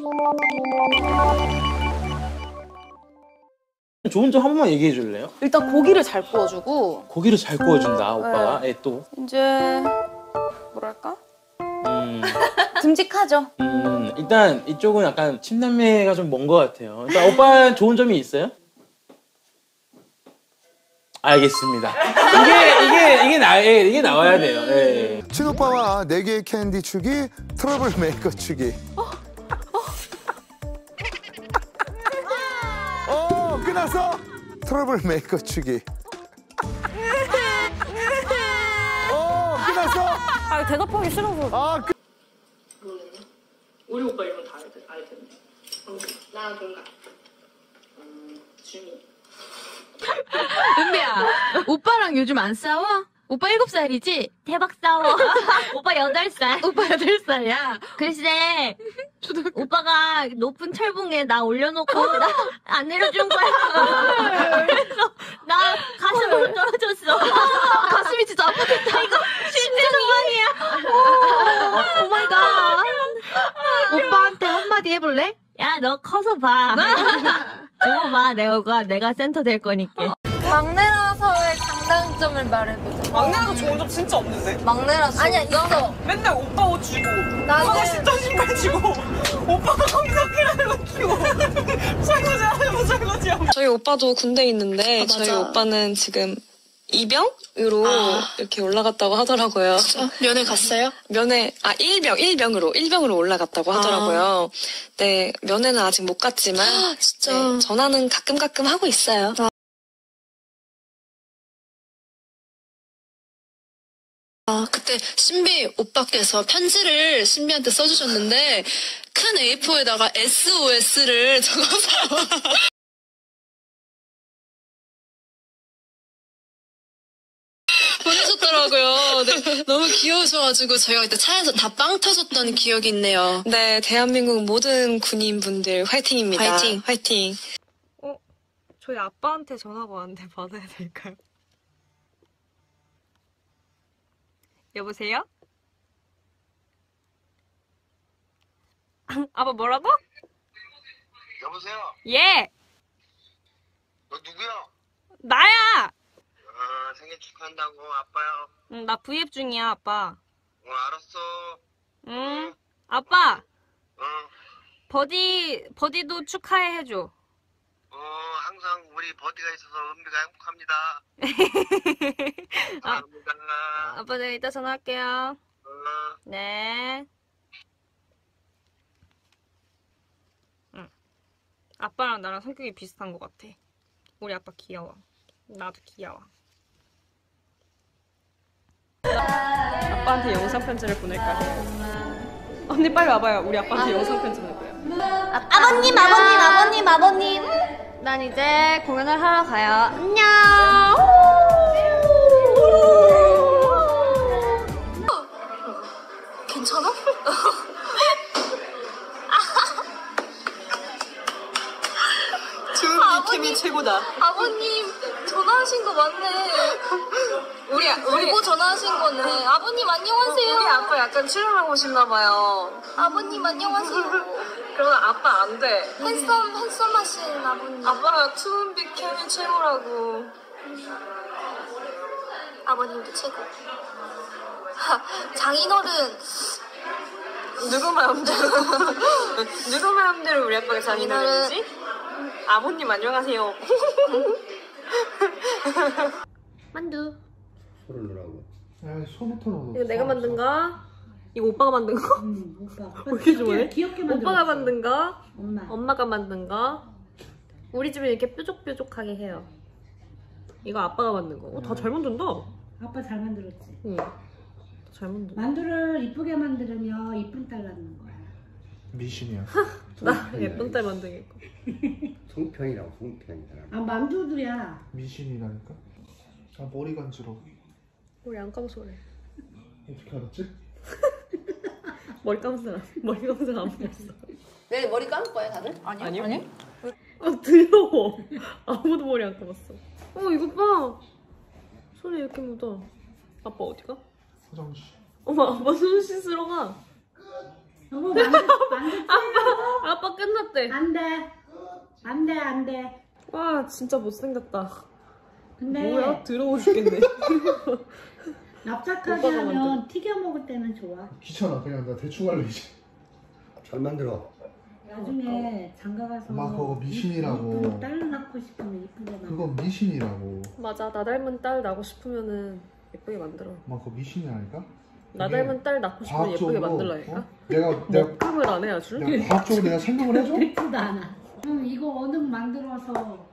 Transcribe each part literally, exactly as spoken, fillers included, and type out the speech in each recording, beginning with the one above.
좋은 점 한 번만 얘기해 줄래요? 일단 고기를 잘 구워주고. 고기를 잘 구워준다 오빠가. 네. 예, 또 이제 뭐랄까? 음, 듬직하죠. 음, 일단 이쪽은 약간 침남매가 좀 먼 것 같아요. 일단 오빠 좋은 점이 있어요? 알겠습니다. 이게 이게 이게 나 이게 나와야 돼요. 예. 친오빠와 네 개의 캔디 추기, 트러블 메이커 추기. 어, 어 끝났어? 트러블 메이커 추기. 어 끝났어? 아 대답하기 싫어서. 아 끝. 모르겠네. 우리 오빠 이름 다 알 텐데. 나 동갑. 음, 준이. 은비야, 오빠랑 요즘 안 싸워? 오빠 일곱 살이지? 대박 싸워. 오빠 여덟 살. 오빠 여덟 살이야. 글쎄, 오빠가 높은 철봉에 나 올려놓고 나 안 내려준 거야. 그래서 나 가슴으로 떨어졌어. 가슴이 진짜 아팠겠다. 이거 실제 상황이야. 오 마이 갓. 오빠한테 한마디 해볼래? 야, 너 커서 봐. 두고 봐, 내가, 내가 센터 될 거니까. 막내라서의 장단점을 말해보자. 막내라서 좋은 점 진짜 없는데? 막내라서. 아니야, 있어. 맨날 오빠 옷 주고, 나는- 오빠가 진짜 신발 주고, 오빠가 컴퓨터키라는 키고, 설거지 하면 설거지 하고. 저희 오빠도 군대에 있는데 아, 저희 맞아. 오빠는 지금 이병으로 아. 이렇게 올라갔다고 하더라고요. 면회 갔어요? 면회 아 일병 일병으로 일병으로 올라갔다고 하더라고요. 네 면회는 아직 못 갔지만 진짜. 네, 전화는 가끔 가끔 하고 있어요. 아, 그때 신비 오빠께서 편지를 신비한테 써주셨는데 큰 에이포에다가 에스오에스를 적어서 보내셨더라고요. 네, 너무 귀여우셔가지고 저희가 그때 차에서 다 빵 터졌던 기억이 있네요. 네 대한민국 모든 군인분들 화이팅입니다. 화이팅. 화이팅. 어? 저희 아빠한테 전화가 왔는데 받아야 될까요? 여보세요? 아빠 뭐라고? 여보세요? 예! 너 누구야? 나야! 어, 생일 축하한다고 아빠요. 응, 나 브이앱 중이야, 아빠. 어, 알았어. 응? 아빠! 어, 버디, 버디도 축하해 해줘. 어, 항상 우리 버디가 있어서 은비가 행복합니다. 아, 감사합니다. 아빠 내가 이따 전화할게요. 어. 네. 응. 아빠랑 나랑 성격이 비슷한 것 같아. 우리 아빠 귀여워. 나도 귀여워. 아빠한테 영상 편지를 보낼까 해요. 언니 빨리 와봐요. 우리 아빠한테 영상 편지 보낼게요. 아, 아버님, 아버님, 아버님, 아버님. 난 이제 공연을 하러 가요. 안녕. 괜찮아? 준비 케미 최고다. 아버님 전화하신 거 맞네. 우리, 우리, 보고 전화하신 거네. 아버님 안녕하세요. 우리 아빠 약간 출연하고 싶나봐요. 아버님 안녕하세요. 그러면 아빠 안 돼. 핸섬 핸섬하신 아버님. 아빠가 투은비 케미 최고라고. 아버님도 최고. 장인어른. 누구 마음대로 누구 마음대로 우리 아빠가 장인어른이지? 아버님 안녕하세요. 만두. 손을 넣으라고. 아 손부터 넣어. 이거 내가 만든 거? 이거 오빠가 만든 거? 응, 오빠. 왜 이렇게 좋아해? 귀엽게 만들었어. 오빠가 만든 거? 엄마. 엄마가 만든 거? 우리 집은 이렇게 뾰족뾰족하게 해요. 이거 아빠가 만든 거. 어, 다 잘 만든다. 아빠 잘 만들었지. 응. 다 잘 만든다. 만두를 이쁘게 만들면 이쁜 딸 낳는 거야. 미신이야. 나 예쁜 딸 만들겠고. 송편이라고 송편 사람. 아 만두도야. 미신이라니까? 아 머리 간지러워. 머리 안 감아서 그래. 어떻게 알았지? 머리 감은 사람. 머리 감은 사람 안 보였어. 왜 머리 감을 거야 다들? 아니요? 아니요? 아니? 아 더러워. 아무도 머리 안 감았어. 어 이거 봐. 손에 이렇게 묻어. 아빠 어디가? 화장실. 엄마 아빠 손 씻으러 가. 여보 만두 만두 아빠 아빠 찢었대. 안 돼. 안 돼, 안 돼. 와, 진짜 못생겼다. 근데 뭐야? 더러워 죽겠네. 납작하게 오빠가 하면 만든- 튀겨 먹을 때는 좋아. 귀찮아. 그냥 나 대충 할래 이제. 잘 만들어. 나중에 장가 가서 엄마, 그거 미신이라고. 이쁜 딸 낳고 싶으면 이쁘게 만들어. 그건 미신이라고. 맞아, 나 닮은 딸 낳고 싶으면은 예쁘게 만들어. 엄마, 그거 미신이라니까? 나 이게 닮은 딸 낳고 싶으면 예쁘게 과학적으로, 만들라니까? 어? 내가 내가 먹금을 안 해, 아주? 내가 과학적으로 내가 설명을 해줘? 예쁘다 않아. 그럼 이거 어묵 만들어서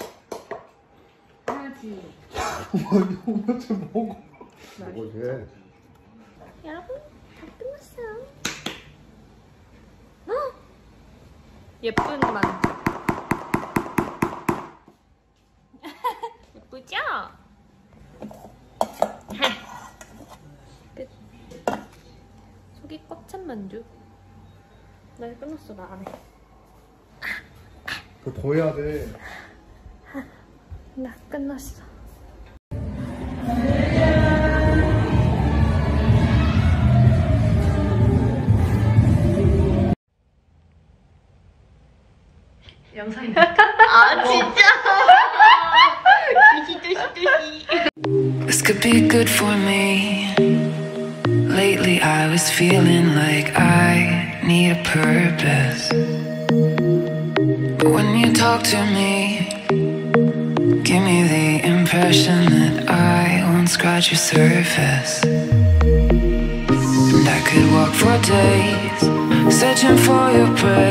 해야지. 엄마, 엄마 좀 먹어. 먹어지. 여러분, 다 끝났어요. 예쁜 만. 예쁘죠? 끝. 속이 꽉 찬 만두. 나 이제 끝났어, 나 안 해. 그거 더 해야 돼. 나 끝났어. 아 진짜. 두시 두시 두시. This could be good for me. Lately I was feeling like I need a purpose. But when you talk to me, give me the impression that I won't scratch your surface. And I could walk for days, searching for your presence.